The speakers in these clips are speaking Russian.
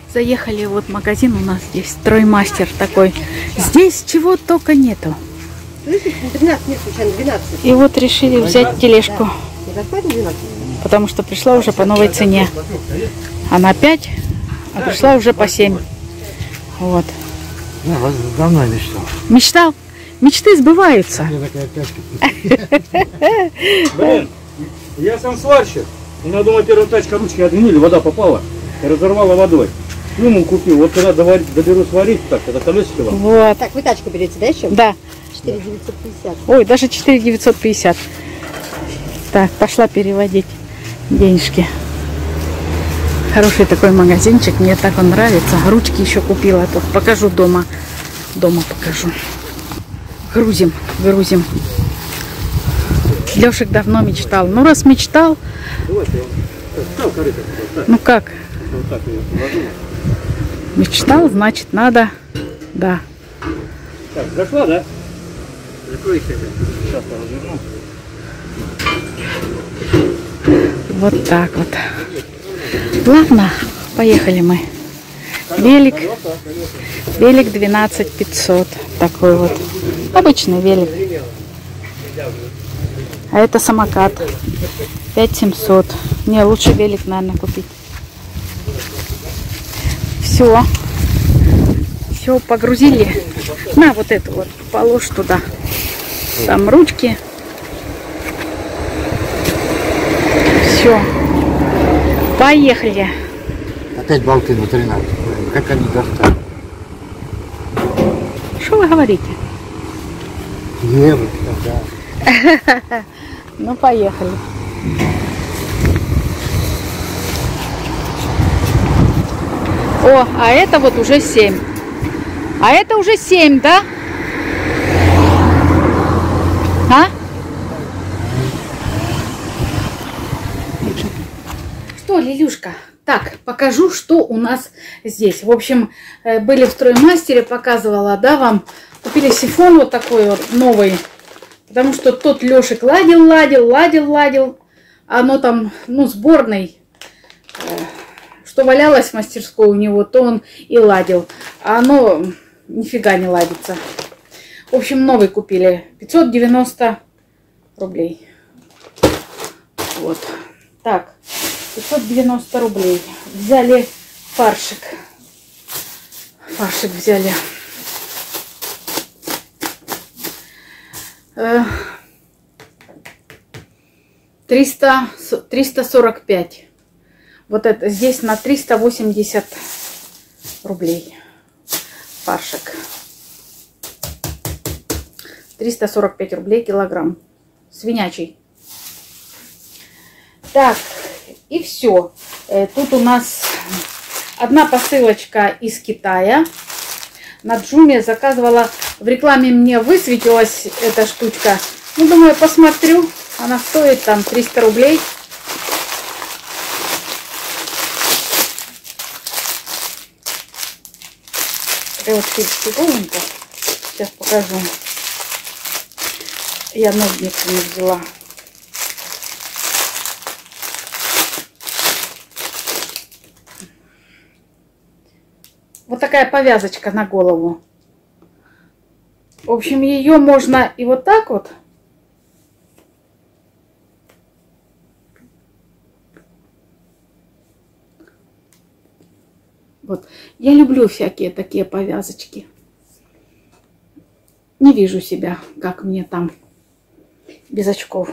Заехали, вот магазин у нас здесь, Строймастер такой. Здесь чего только нету. 13, нет, случайно 12. И вот решили взять тележку. Потому что пришла уже по новой цене. Она 5, а пришла уже по 7. Вот. Я вас давно мечтал. Мечтал? Мечты сбываются. Блин, я сам сварщик. У меня дома первая тачка, ручки отгнили, вода попала и разорвала водой. Плюнул купил. Вот когда доберу сварить, так, это колесико вам. Вот. Так, вы тачку берете, да, еще? Да. 4950. Ой, даже 4950. Так, пошла переводить денежки. Хороший такой магазинчик, мне так он нравится. Ручки еще купила. Тут покажу дома. Дома покажу. Грузим, грузим. Лешек давно мечтал. Ну, раз мечтал, ну как? Мечтал, значит, надо. Да. Так, зашла, да? Закройся. Сейчас разверну. Вот так вот. Ладно, поехали мы. Велик. Велик 12500. Такой вот. Обычный велик. А это самокат. 5700. Не, лучше велик, наверное, купить. Все. Все, погрузили. На, вот эту вот. Положь туда. Там ручки. Все. Поехали. Опять болты на 13. Как они достали? Что вы говорите? Евро, да. Ну, поехали. О, а это вот уже 7. А это уже 7, да? А? Что, Лилюшка? Так, покажу, что у нас здесь. В общем, были в Строймастере, показывала, да, вам. Купили сифон вот такой вот новый. Потому что тот Лешек ладил. Оно там, ну, сборный. Что валялось в мастерской у него, то он и ладил. А оно нифига не ладится. В общем, новый купили. 590 рублей. Вот. Так. 590 рублей. Взяли фаршик. Фаршик взяли. 345. Вот это здесь на 380 рублей. Фаршик. 345 рублей килограмм. Свинячий. Так. И все. Тут у нас одна посылочка из Китая. На Джуме заказывала. В рекламе мне высветилась эта штучка. Ну, думаю, посмотрю. Она стоит там 300 рублей. Это вот фигурненько. Сейчас покажу. Я ножницы не взяла. Вот такая повязочка на голову. В общем, ее можно и вот так вот. Вот. Я люблю всякие такие повязочки. Не вижу себя, как мне там без очков.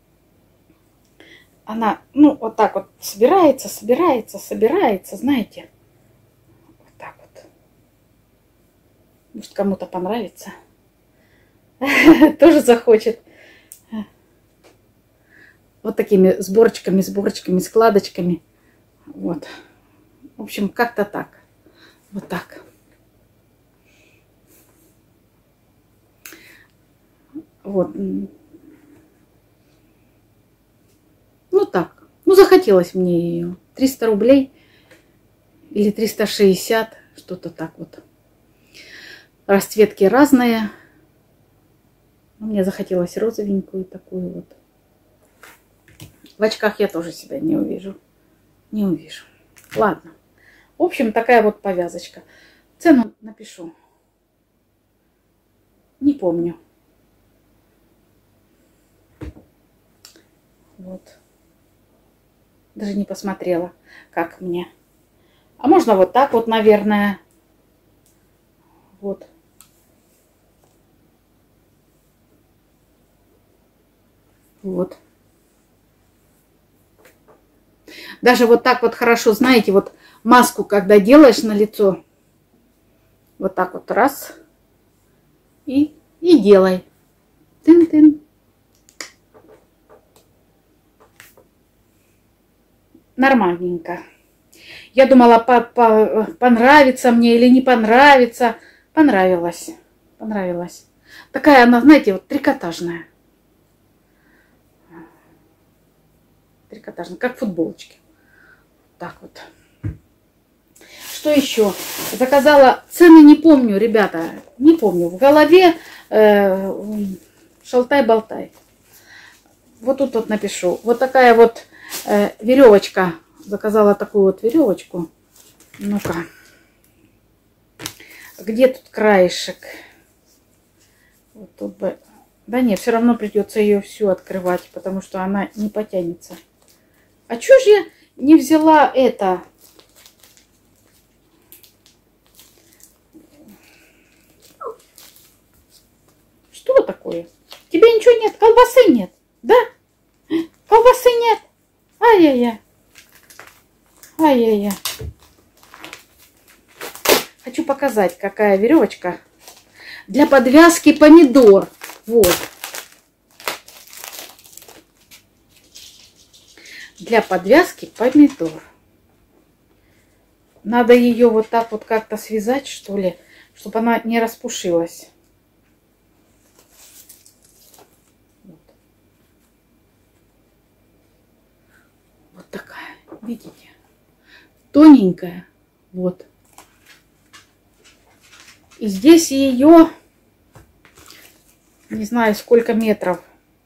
Она, ну, вот так вот собирается, знаете. Вот так вот. Может, кому-то понравится. Тоже захочет. Вот такими сборочками, складочками. Вот. В общем, как-то так. Вот так. Вот. Ну так. Ну, захотелось мне ее. 300 рублей. Или 360. Что-то так вот. Расцветки разные. Мне захотелось розовенькую такую вот. В очках я тоже себя не увижу. Не увижу. Ладно. В общем, такая вот повязочка. Цену напишу. Не помню. Вот. Даже не посмотрела, как мне. А можно вот так вот, наверное. Вот. Вот. Даже вот так вот хорошо, знаете, вот маску, когда делаешь на лицо, вот так вот раз и делай. Тын-тын. Нормальненько. Я думала, понравится мне или не понравится. Понравилось. Понравилось. Такая она, знаете, вот трикотажная. Трикотажная, как футболочки. Так вот. Что еще? Заказала, цены не помню, ребята, не помню. В голове шалтай-болтай. Вот тут вот напишу. Вот такая вот веревочка. Заказала такую вот веревочку. Ну-ка. Где тут краешек? Вот тут бы. Да нет, все равно придется ее всю открывать, потому что она не потянется. А чё же я не взяла это? Что такое? Тебе ничего нет? Колбасы нет? Да? Колбасы нет? Ай-яй-яй. Ай-яй-яй. Хочу показать, какая веревочка для подвязки помидор. Вот. Для подвязки помидор. Надо ее вот так вот как-то связать, что ли, чтобы она не распушилась. Вот. Вот такая, видите? Тоненькая. Вот. И здесь ее, не знаю сколько метров.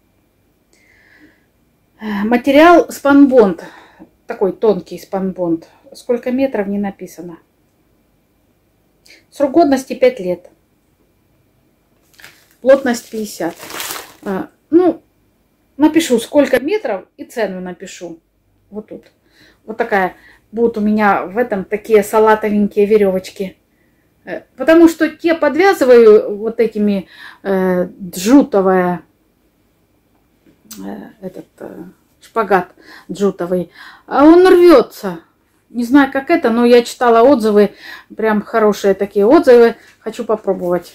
Материал спанбонд. Такой тонкий спанбонд. Сколько метров не написано. Срок годности 5 лет. Плотность 50. Ну, напишу сколько метров и цену напишу. Вот тут. Вот такая. Будут у меня в этом такие салатовенькие веревочки. Потому что те подвязываю вот этими джутовая, этот шпагат джутовый, а он рвется. Не знаю, как это, но я читала отзывы, прям хорошие такие отзывы. Хочу попробовать.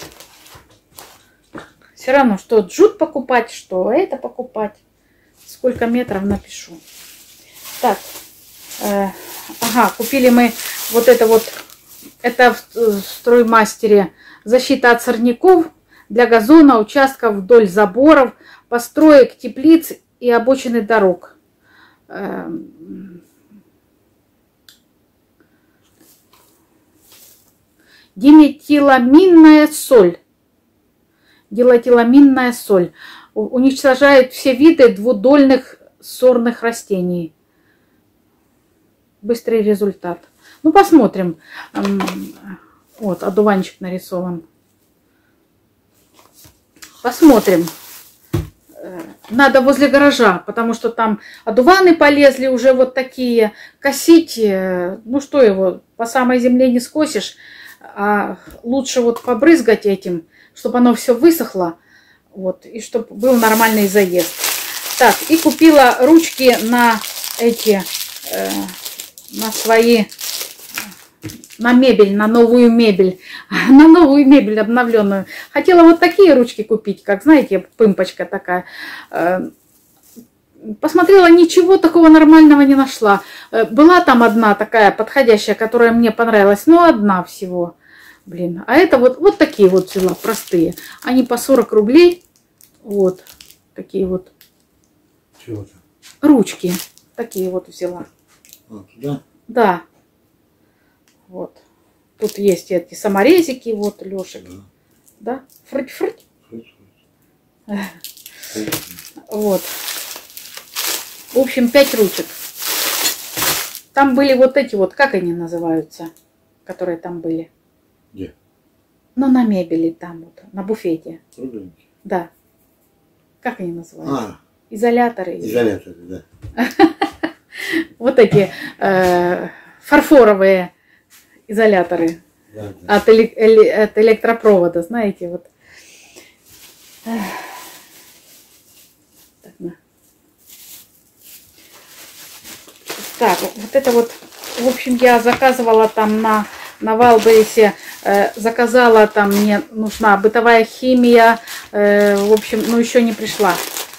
Все равно, что джут покупать, что это покупать. Сколько метров напишу. Так, ага, купили мы вот это вот. Это в строймастере. Защита от сорняков для газона, участков вдоль заборов, построек, теплиц и обочины дорог. Диметиламинная соль. Диметиламинная соль. Уничтожает все виды двудольных сорных растений. Быстрый результат. Ну, посмотрим. Вот, одуванчик нарисован. Посмотрим. Надо возле гаража, потому что там одуваны полезли уже вот такие. Косить, ну что его, по самой земле не скосишь. А лучше вот побрызгать этим, чтобы оно все высохло. Вот, и чтобы был нормальный заезд. Так, и купила ручки на эти, на свои... На мебель, на новую мебель. На новую мебель обновленную. Хотела вот такие ручки купить, как, знаете, пымпочка такая. Посмотрела, ничего такого нормального не нашла. Была там одна такая подходящая, которая мне понравилась, но одна всего. Блин, а это вот такие вот взяла, простые. Они по 40 рублей. Вот, такие вот. Чего-то. Ручки. Такие вот взяла. А, туда? Да. Вот. Тут есть эти саморезики, вот, Лешек. Да? Фрыть-фрыть. Вот. В общем, 5 ручек. Там были вот эти вот, как они называются, которые там были? Где? Ну, на мебели там вот, на буфете. Рубленки. Да. Как они называются? А, Изоляторы. изоляторы, да. Вот эти фарфоровые изоляторы Да, да. от электропровода, знаете, вот. Так, на. Так, вот это вот, в общем, я заказывала там на Валберисе, заказала, там мне нужна бытовая химия, в общем, ну еще не пришла.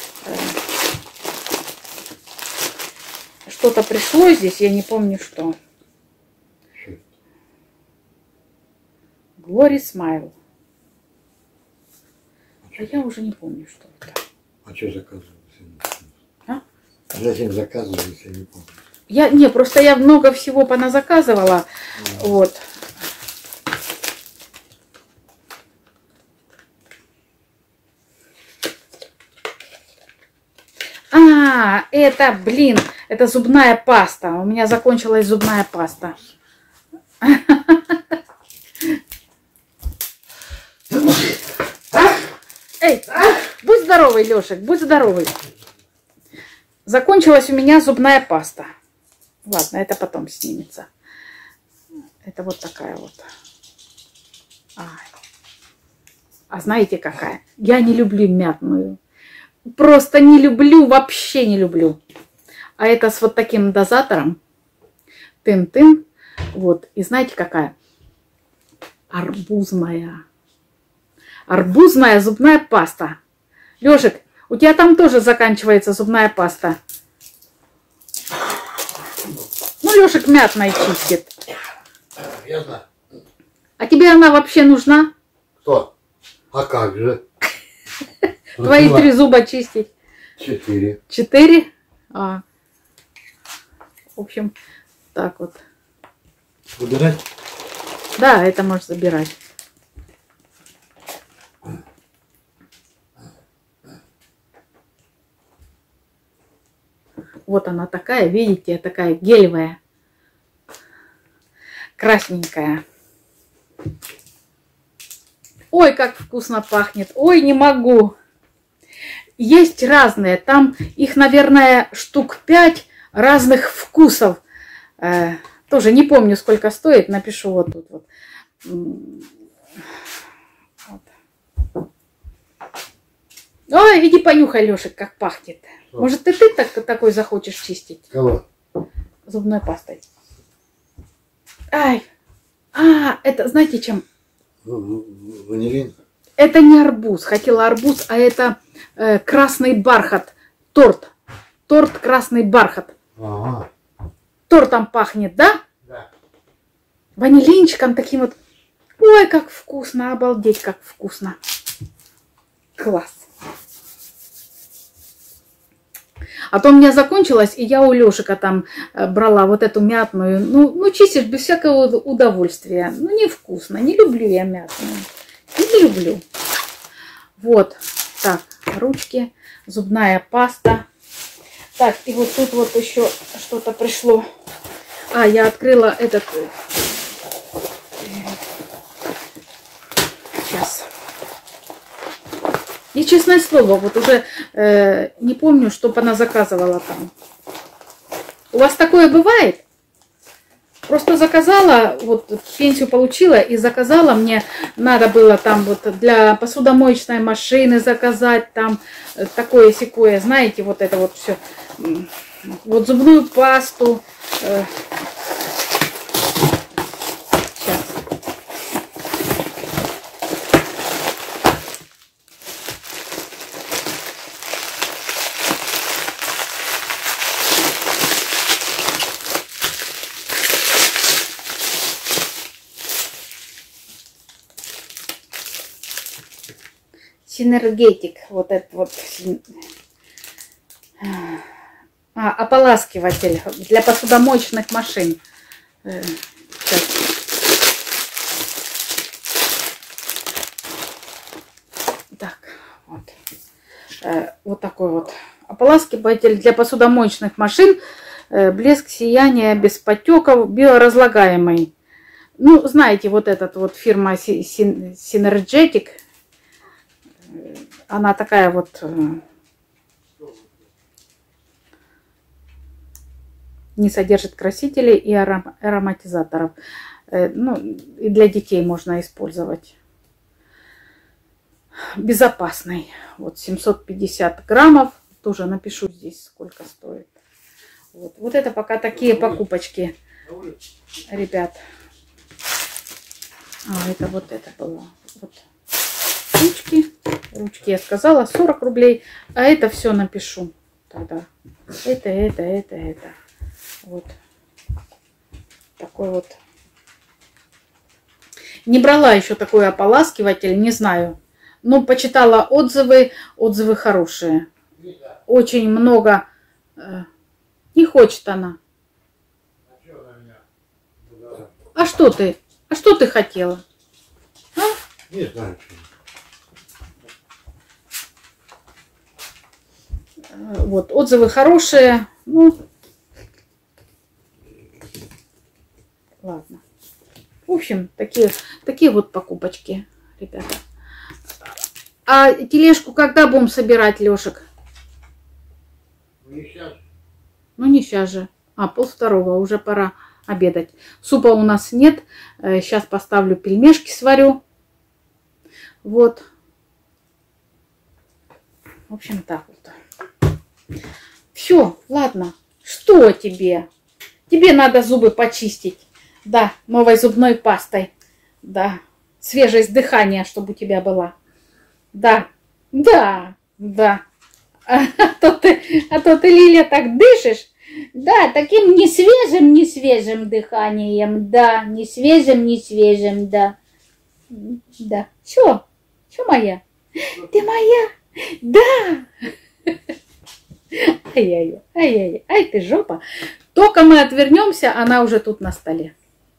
Что-то пришло здесь, я не помню что. Glory Smile. А я уже не помню, что это. А что заказывал? А? Зачем заказывал, если я не помню? Просто я много всего поназаказывала. Вот. А, это, блин, это зубная паста. У меня закончилась зубная паста. Эй, будь здоровый, Лешек, будь здоровый. Закончилась у меня зубная паста. Ладно, это потом снимется. Это вот такая вот. А знаете какая? Я не люблю мятную. Просто не люблю, вообще не люблю. А это с вот таким дозатором. Тын-тын. Вот. И знаете какая? Арбузная. Арбузная зубная паста. Лёшек, у тебя там тоже заканчивается зубная паста. Ну, Лёшек мятной чистит. Я знаю. А тебе она вообще нужна? Кто? А как же? Твои 3 зуба чистить? 4. 4? В общем, так вот. Убирать? Да, это можешь забирать. Вот она такая, видите, такая гелевая. Красненькая. Ой, как вкусно пахнет. Ой, не могу. Есть разные. Там их, наверное, штук 5 разных вкусов. Тоже не помню, сколько стоит. Напишу вот тут вот. Вот. Ой, иди понюхай, Лешек, как пахнет. Что? Может, и ты такой захочешь чистить Кого? зубной пастой? Ай. Это знаете чем? Ванилин? Это не арбуз. Хотела арбуз, а это красный бархат. Торт. Торт красный бархат. Ага. Тортом пахнет, да? Да. Ванилинчиком таким вот. Ой, как вкусно, обалдеть, как вкусно. Класс. А то у меня закончилось, и я у Лешика там брала вот эту мятную. Ну чистишь без всякого удовольствия. Ну, невкусно. Не люблю я мятную. Не люблю. Вот. Так, ручки. Зубная паста. Так, и вот тут вот еще что-то пришло. Я открыла этот... Сейчас. И честное слово, вот уже не помню, что она заказывала там. У вас такое бывает? Просто заказала, вот пенсию получила и заказала, мне надо было там вот для посудомоечной машины заказать, там такое-сякое, знаете, вот это вот все. Вот зубную пасту. Сейчас. Синергетик, вот этот вот, ополаскиватель для посудомоечных машин. Сейчас. Так, вот. Вот такой вот ополаскиватель для посудомоечных машин. Блеск, сияние, без потеков, биоразлагаемый. Ну, знаете, вот этот вот фирма Synergetic, она такая вот не содержит красителей и ароматизаторов. Ну, и для детей можно использовать. Безопасный. Вот 750 граммов. Тоже напишу здесь, сколько стоит. Вот это пока такие покупочки, ребят. Это вот это было. Вот. Ручки я сказала, 40 рублей. А это все напишу тогда. Это. Вот. Такой вот. Не брала еще такой ополаскиватель, не знаю. Но почитала отзывы. Отзывы хорошие. Очень много. Не хочет она. А что ты? А что ты хотела? А? Не знаю. Вот, отзывы хорошие. Ну, ладно. В общем, такие вот покупочки, ребята. А тележку когда будем собирать, Лешек? Не сейчас. Ну, не сейчас же. 1:30, уже пора обедать. Супа у нас нет. Сейчас поставлю пельмешки, сварю. Вот. В общем, так вот. Все, ладно. Что тебе? Тебе надо зубы почистить. Да, новой зубной пастой. Да. Свежесть дыхания, чтобы у тебя была. Да. А то ты, Лиля, так дышишь. Да, таким не свежим дыханием. Да, не свежим, да. Да. Что моя? Ты моя? Да. Ай-яй-яй. Ай, ты жопа. Только мы отвернемся, она уже тут на столе.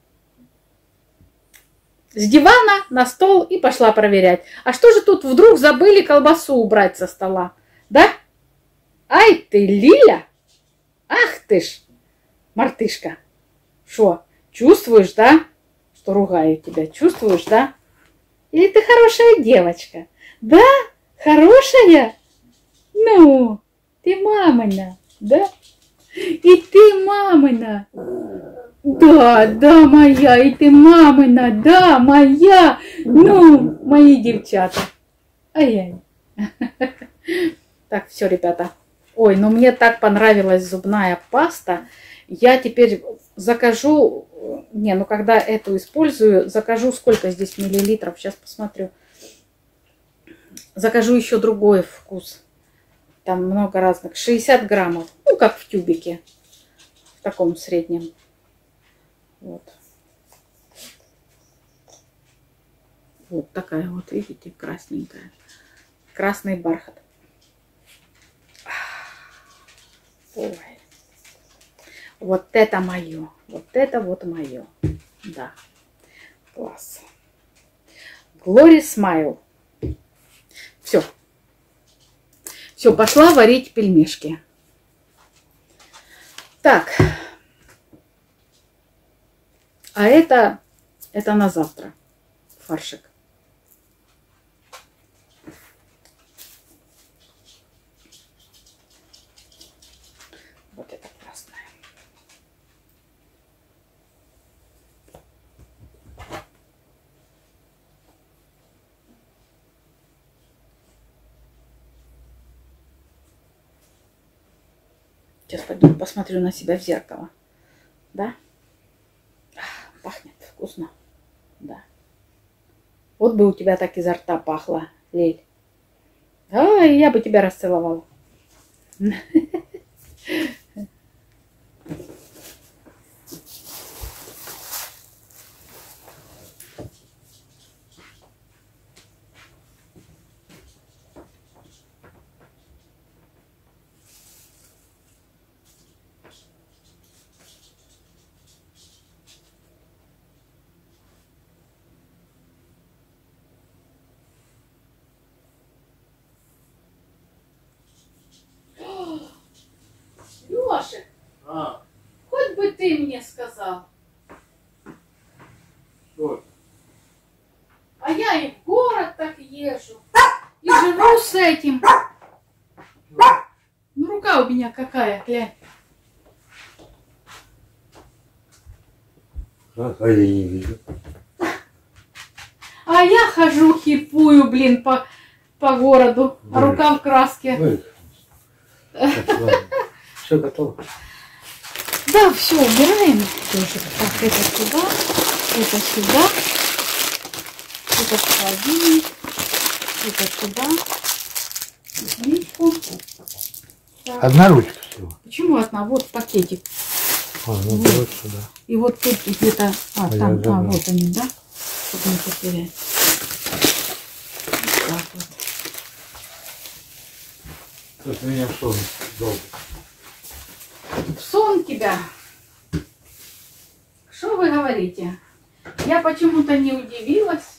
С дивана на стол и пошла проверять. А что же тут вдруг забыли колбасу убрать со стола? Да? Ай ты, Лиля! Ах ты ж, мартышка. Шо, чувствуешь, да? Что ругаю тебя, чувствуешь, да? Или ты хорошая девочка? Да? Хорошая? Ну, ты мамина, да? И ты мамина. Да, моя, и ты мамина, да, моя. Ну, мои девчата. Ай-яй. Так, все, ребята. Ой, ну мне так понравилась зубная паста. Я теперь закажу, когда эту использую, закажу, сколько здесь миллилитров, сейчас посмотрю. Закажу еще другой вкус. Там много разных, 60 граммов, ну как в тюбике, в таком среднем. Вот. Вот такая вот, видите, красненькая. Красный бархат. Ой. Вот это мое. Вот это вот мое. Да. Класс. Glory Smile. Все. Все, пошла варить пельмешки. Так. А это на завтра. Фаршик. Вот это красное. Сейчас пойду посмотрю на себя в зеркало. Да? Пахнет вкусно. Да. Вот бы у тебя так изо рта пахло, Лель. Ай, я бы тебя расцеловала. Лёша, А, ты мне сказал. Что? А я и в город так езжу. И живу с этим. Ну, рука у меня какая, глянь. А я не вижу. А я хожу хипую, блин, по городу. А рука в краске. Все готово. Да, все, убираем. Тоже. Так, это сюда, это сюда. Это в холодильник. Это сюда. Личку. Так. Одна ручка всего. Почему одна? Вот пакетик. А, ну Вот. вот сюда. И вот тут где-то... А, А я там, забыл. вот они, да? Чтобы не потерять. Вот так вот. Тут меня сон долго. В сон тебя. Что вы говорите? Я почему-то не удивилась.